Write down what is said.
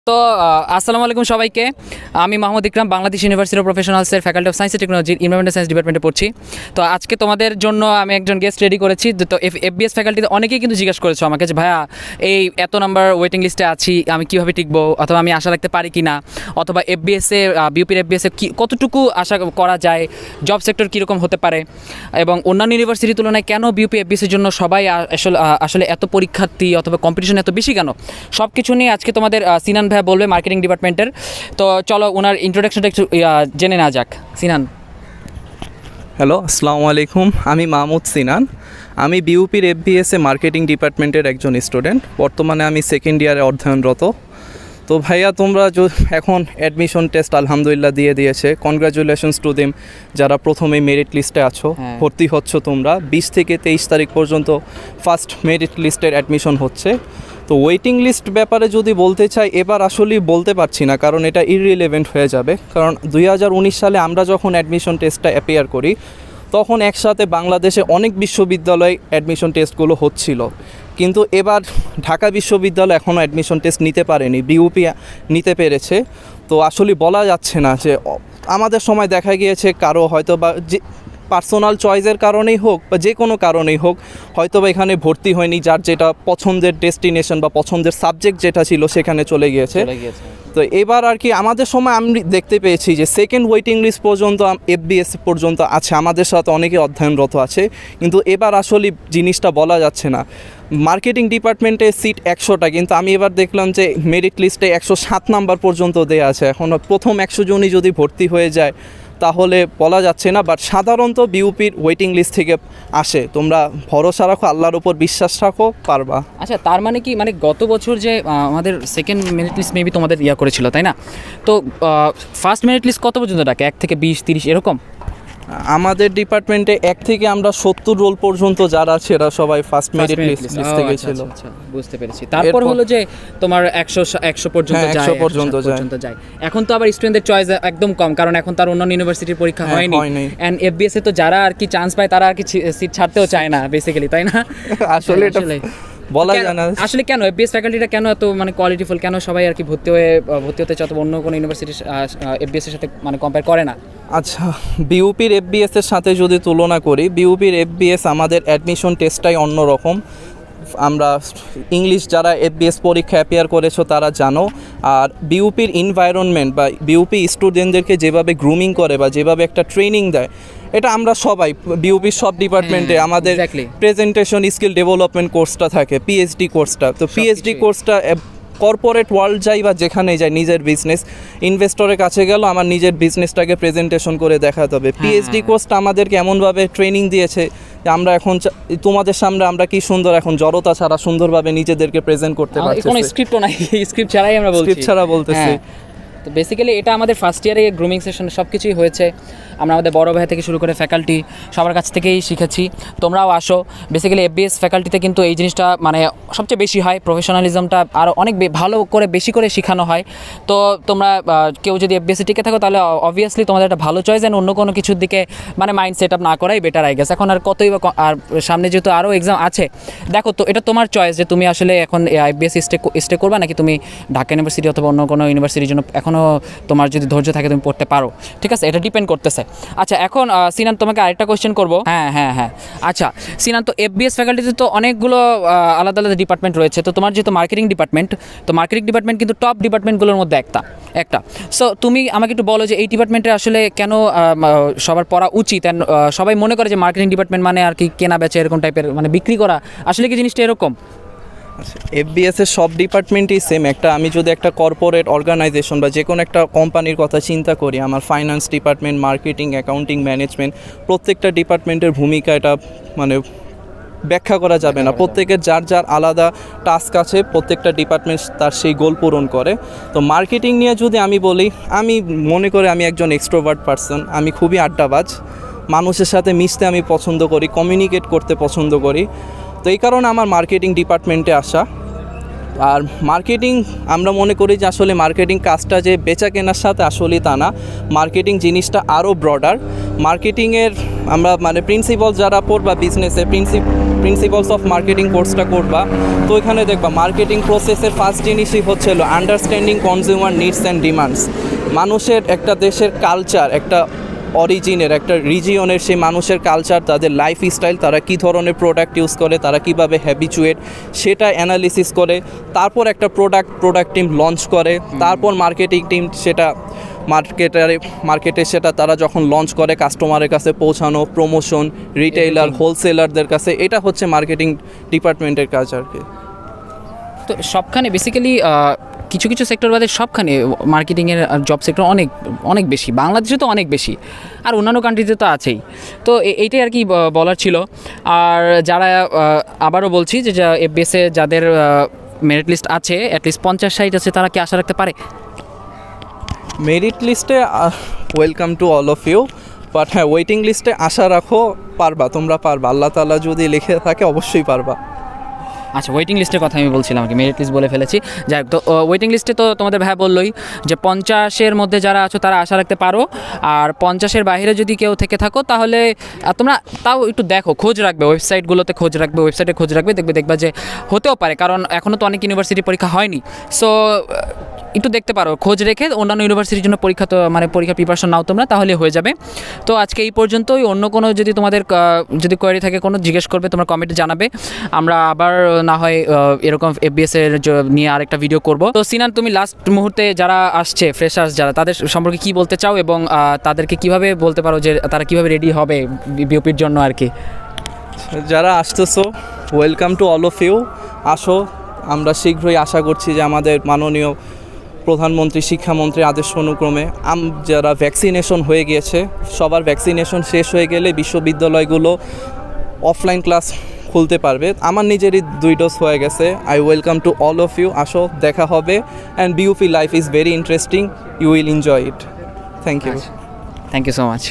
তো আসসালামু আলাইকুম সবাইকে। আমি মাহমুদ ইকরাম, বাংলাদেশ ইউনিভার্সিটি প্রফেশনালসের faculty of science technology environmental science ডিপার্টমেন্টে পড়ছি। তো আজকে তোমাদের জন্য আমি একজন গেস্ট রেডি করেছি। তো এফবিএস ফ্যাকাল্টিতে অনেকেই কিন্তু জিজ্ঞেস করেছো আমাকে যে ভাইয়া এই এত নাম্বার ওয়েটিং লিস্টে আছি, আমি কীভাবে টিকবো, অথবা আমি আশা রাখতে পারি কি না, অথবা এফবিএসে বিউপির এফবিএসে কতটুকু আশা করা যায়, জব সেক্টর কীরকম হতে পারে, এবং অন্যান্য ইউনিভার্সিটির তুলনায় কেন বিউপি এফবিএসের জন্য সবাই আসলে এত পরীক্ষার্থী অথবা কম্পিটিশন এত বেশি কেন, সব কিছু নিয়ে আজকে তোমাদের সিনান ভাইয়া বলবে মার্কেটিং ডিপার্টমেন্টের। তো চলো ওনার ইন্ট্রোডাকশনটা একটু জেনে না যাক। সিনান। হ্যালো, আসসালামু আলাইকুম। আমি মাহমুদ সিনান। আমি বিউপির এফবিএসে মার্কেটিং ডিপার্টমেন্টের একজন স্টুডেন্ট। বর্তমানে আমি সেকেন্ড ইয়ারে অধ্যয়নরত। তো ভাইয়া, তোমরা এখন অ্যাডমিশন টেস্ট আলহামদুলিল্লাহ দিয়ে দিয়েছে। কনগ্রাচুলেশনস টু দেম যারা প্রথমে মেরিট লিস্টে আছো, ভর্তি হচ্ছ তোমরা। 20 থেকে 23 তারিখ পর্যন্ত ফার্স্ট মেরিট লিস্টের অ্যাডমিশন হচ্ছে। তো ওয়েটিং লিস্ট ব্যাপারে যদি বলতে চাই, এবার আসলেই বলতে পারছি না, কারণ এটা ইররিলেভেন্ট হয়ে যাবে। কারণ 2019 সালে আমরা যখন অ্যাডমিশন টেস্টটা অ্যাপিয়ার করি, তখন একসাথে বাংলাদেশে অনেক বিশ্ববিদ্যালয়ে অ্যাডমিশন টেস্টগুলো হচ্ছিল। কিন্তু এবার ঢাকা বিশ্ববিদ্যালয় এখনও অ্যাডমিশন টেস্ট নিতে পারেনি, বিউপি নিতে পেরেছে। তো আসলে বলা যাচ্ছে না যে আমাদের সময় দেখা গিয়েছে কারো হয়তো বা যে পার্সোনাল চয়েসের কারণেই হোক বা যে কোনো কারণেই হোক, হয়তো বা এখানে ভর্তি হয়নি, যার যেটা পছন্দের ডেস্টিনেশন বা পছন্দের সাবজেক্ট যেটা ছিল সেখানে চলে গিয়েছে। তো এবার আর কি আমাদের সময় আমি দেখতে পেয়েছি যে সেকেন্ড ওয়েটিং লিস্ট পর্যন্ত এফবিএস পর্যন্ত আছে, আমাদের সাথে অনেকে অধ্যয়নরত আছে। কিন্তু এবার আসলে জিনিসটা বলা যাচ্ছে না। মার্কেটিং ডিপার্টমেন্টে সিট 100টা, কিন্তু আমি এবার দেখলাম যে মেরিট লিস্টে 107 নাম্বার পর্যন্ত দেওয়া আছে। এখন প্রথম 100 জনই যদি ভর্তি হয়ে যায় তাহলে বলা যাচ্ছে না। বাট সাধারণত বিউপির ওয়েটিং লিস্ট থেকে আসে। তোমরা ভরসা রাখো, আল্লাহর উপর বিশ্বাস রাখো, পারবা। আচ্ছা, তার মানে কি, মানে গত বছর যে আমাদের সেকেন্ড মেরিট লিস্ট মেবি তোমাদের করেছিল, তাই না? তো ফার্স্ট মেরিট লিস্ট কত পর্যন্ত ডাকে? 1 থেকে 20, 30 এরকম? আমাদের ডিপার্টমেন্টে 1 থেকে আমরা 70 রোল পর্যন্ত যারা আছে এরা সবাই ফার্স্ট মেরিট লিস্ট থেকে ছিল। বুঝতে পেরেছি। তারপর হলো যে তোমার 100 পর্যন্ত যায়। এখন তো আবার স্টুডেন্টদের চয়েস একদম কম, কারণ এখন তার অন্যান্য ইউনিভার্সিটির পরীক্ষা হয়নি। এন্ড এফবিএস এ তো যারা আর কি চান্স পায় তারা আর কি সিট ছাড়তেও চায় না বেসিক্যালি, তাই না? আসলে বলা যায় না আসলে কেন এফবিএস ফ্যাকাল্টিটা কেন এত মানে কোয়ালিটিফুল, কেন সবাই আর কি ভর্তি হতে চায়, অন্য কোনো ইউনিভার্সিটির এফবিএস এর সাথে মানে কম্পেয়ার করে না? আচ্ছা, বিউপির এফবিএস এর সাথে যদি তুলনা করি, বিউপির এফবিএস আমাদের অ্যাডমিশন টেস্টটাই অন্যরকম। আমরা ইংলিশ যারা এফবিএস পরীক্ষা অ্যাপিয়ার করেছো তারা জানো। আর বিউপির এনভায়রনমেন্ট বা বিউপি স্টুডেন্টদেরকে যেভাবে গ্রুমিং করে বা যেভাবে একটা ট্রেনিং দেয়, এটা আমরা সবাই বিউপির সব ডিপার্টমেন্টে আমাদের প্রেজেন্টেশন স্কিল ডেভেলপমেন্ট কোর্সটা থাকে, পিএইচডি কোর্সটা। তো পিএইচডি কোর্সটা কর্পোরেট ওয়ার্ল্ড যাই বা যেখানেই যাই, নিজের বিজনেস ইনভেস্টরের কাছে গেল আমার নিজের বিজনেসটাকে প্রেজেন্টেশন করে দেখাতে হবে। পিএইচডি কোর্সটা আমাদেরকে এমনভাবে ট্রেনিং দিয়েছে যে আমরা এখন তোমাদের সামনে আমরা কি সুন্দর এখন জড়তা ছাড়া সুন্দরভাবে নিজেদেরকে প্রেজেন্ট করতে পারছি। কোনো স্ক্রিপ্টও নাই, স্ক্রিপ্ট ছাড়াই আমরা বলছি, স্ক্রিপ্ট ছাড়া বলতেছি। তো বেসিক্যালি এটা আমাদের ফার্স্ট ইয়ারে গ্রুমিং সেশন সব কিছুই হয়েছে। আমরা আমাদের বড় ভাই থেকে শুরু করে ফ্যাকাল্টি সবার কাছ থেকেই শিখেছি। তোমরাও আসো। বেসিক্যালি এফবিএস ফ্যাকাল্টিতে কিন্তু এই জিনিসটা মানে সবচেয়ে বেশি হয়, প্রফেশনালিজমটা আরও অনেক ভালো করে বেশি করে শেখানো হয়। তো তোমরা কেউ যদি এফবিএসে টিকে থাকো তাহলে অবভিয়াসলি তোমাদের একটা ভালো চয়েস, অন্য কোনো কিছুর দিকে মানে মাইন্ড সেট আপ না করাই বেটার আই গেস। এখন আর কতই বা, আর সামনে যেহেতু আরও এক্সাম আছে, দেখো তো এটা তোমার চয়েস যে তুমি আসলে এখন এফবিএস স্টে করবা নাকি তুমি ঢাকা ইউনিভার্সিটি অথবা অন্য কোনো ইউনিভার্সিটির জন্য এখনও তোমার যদি ধৈর্য থাকে তুমি পড়তে পারো। ঠিক আছে, এটা ডিপেন্ড করতেছে। আচ্ছা, এখন সিনান তোমাকে আরেকটা কোয়েশ্চেন করবো। হ্যাঁ, আচ্ছা সিনান, তো এফবিএস ফ্যাকাল্টিতে তো অনেকগুলো আলাদা আলাদা ডিপার্টমেন্ট রয়েছে। তো তোমার যেহেতু মার্কেটিং ডিপার্টমেন্ট, তো মার্কেটিং ডিপার্টমেন্ট কিন্তু টপ ডিপার্টমেন্টগুলোর মধ্যে একটা। সো তুমি আমাকে একটু বলো যে এই ডিপার্টমেন্টে আসলে কেন সবার পড়া উচিত? সবাই মনে করে যে মার্কেটিং ডিপার্টমেন্ট মানে আর কি কেনা বেচা এরকম টাইপের, মানে বিক্রি করা। আসলে কি জিনিসটা এরকম? এফবিএসের সব ডিপার্টমেন্টই সেম। আমি যদি একটা কর্পোরেট অর্গানাইজেশন বা যে কোনো একটা কোম্পানির কথা চিন্তা করি, আমার finance department, marketing, accounting, management, প্রত্যেকটা ডিপার্টমেন্টের ভূমিকা এটা মানে ব্যাখ্যা করা যাবে না। প্রত্যেকের যার যার আলাদা টাস্ক আছে, প্রত্যেকটা ডিপার্টমেন্ট তার সেই গোল পূরণ করে। তো মার্কেটিং নিয়ে যদি আমি বলি, আমি মনে করি আমি একজন এক্সট্রোভার্ট পারসন। আমি খুবই আড্ডাবাজ, মানুষের সাথে মিশতে আমি পছন্দ করি, কমিউনিকেট করতে পছন্দ করি। তো এই কারণে আমার মার্কেটিং ডিপার্টমেন্টে আসা। আর মার্কেটিং আমরা মনে করি যে আসলে মার্কেটিং কাজটা যে বেচা কেনার সাথে আসলে তা না, মার্কেটিং জিনিসটা আরও ব্রডার। মার্কেটিংয়ের আমরা মানে প্রিন্সিপাল যারা পড়বা বিজনেসে প্রিন্সিপালস অফ মার্কেটিং কোর্সটা করবা, তো এখানে দেখবা মার্কেটিং প্রসেসের ফার্স্ট জিনিসই হচ্ছিল understanding consumer needs and demands. মানুষের একটা দেশের কালচার, একটা অরিজিনের একটা রিজিয়নের সেই মানুষের কালচার, তাদের লাইফস্টাইল, তারা কী ধরনের প্রোডাক্ট ইউজ করে, তারা কীভাবে হ্যাবিচুয়েট, সেটা অ্যানালিসিস করে তারপর একটা প্রোডাক্ট টিম লঞ্চ করে, তারপর মার্কেটিং টিম সেটা মার্কেটে সেটা তারা যখন লঞ্চ করে কাস্টমারের কাছে পৌঁছানো, প্রমোশন, রিটেইলার, হোলসেলারদের কাছে, এটা হচ্ছে মার্কেটিং ডিপার্টমেন্টের কাজ আর কি। তো সবখানে বেসিক্যালি কিছু কিছু সেক্টর বাদে সবখানে মার্কেটিংয়ের জব সেক্টর অনেক অনেক বেশি, বাংলাদেশে তো অনেক বেশি, আর অন্যান্য কান্ট্রিতে তো আছেই। তো এইটাই আর কি বলার ছিল। আর যারা আবারও বলছি যে এফবিএসে যাদের মেরিট লিস্ট আছে অ্যাটলিস্ট 50-60 আছে, তারা কি আশা রাখতে পারে? মেরিট লিস্টে welcome to all of you, but হ্যাঁ ওয়েটিং লিস্টে আশা রাখো, পারবা, তোমরা পারবা, আল্লাহ তাআলা যদি লিখে থাকে অবশ্যই পারবা। আচ্ছা, ওয়েটিং লিস্টের কথা আমি বলছিলাম আর কি, মেরিট লিস্ট বলে ফেলেছি। যাই হোক, তো ওয়েটিং লিস্টে তো তোমাদের ভাই বললোই যে 50-এর মধ্যে যারা আছো তারা আশা রাখতে পারো, আর 50-এর বাইরে যদি কেউ থেকে থাকো তাহলে তোমরা তাও একটু দেখো, খোঁজ রাখবে, ওয়েবসাইটগুলোতে খোঁজ রাখবে, ওয়েবসাইটে খোঁজ রাখবে, দেখবা যে হতেও পারে, কারণ এখনও তো অনেক ইউনিভার্সিটি পরীক্ষা হয়নি। সো একটু দেখতে পারো, খোঁজ রেখে অন্যান্য ইউনিভার্সিটির জন্য পরীক্ষার প্রিপারেশন নাও তোমরা, তাহলে হয়ে যাবে। তো আজকে এই পর্যন্তই। অন্য কোনো যদি তোমাদের যদি কোয়েরি থাকে কোনো জিজ্ঞেস করবে, তোমরা কমেন্টে জানাবে, আমরা আবার না হয় এরকম এফবিএসের নিয়ে আরেকটা ভিডিও করব। তো সিনান, তুমি লাস্ট মুহূর্তে যারা আসছে ফ্রেশার্স যারা, তাদের সম্পর্কে কী বলতে চাও এবং তাদেরকে কিভাবে বলতে পারো যে তারা কিভাবে রেডি হবে বিওপির জন্য আর কি? যারা আসতেছো welcome to all of you, আসো। আমরা শীঘ্রই আশা করছি যে আমাদের মাননীয় প্রধানমন্ত্রী, শিক্ষামন্ত্রীর আদেশ অনুক্রমে যারা ভ্যাকসিনেশন হয়ে গিয়েছে, সবার ভ্যাকসিনেশন শেষ হয়ে গেলে বিশ্ববিদ্যালয়গুলো অফলাইন ক্লাস খুলতে পারবে। আমার নিজেরই 2 ডোজ হয়ে গেছে। I welcome to all of you, আসো, দেখা হবে। And BUP life is very interesting, you will enjoy it. Thank you so much.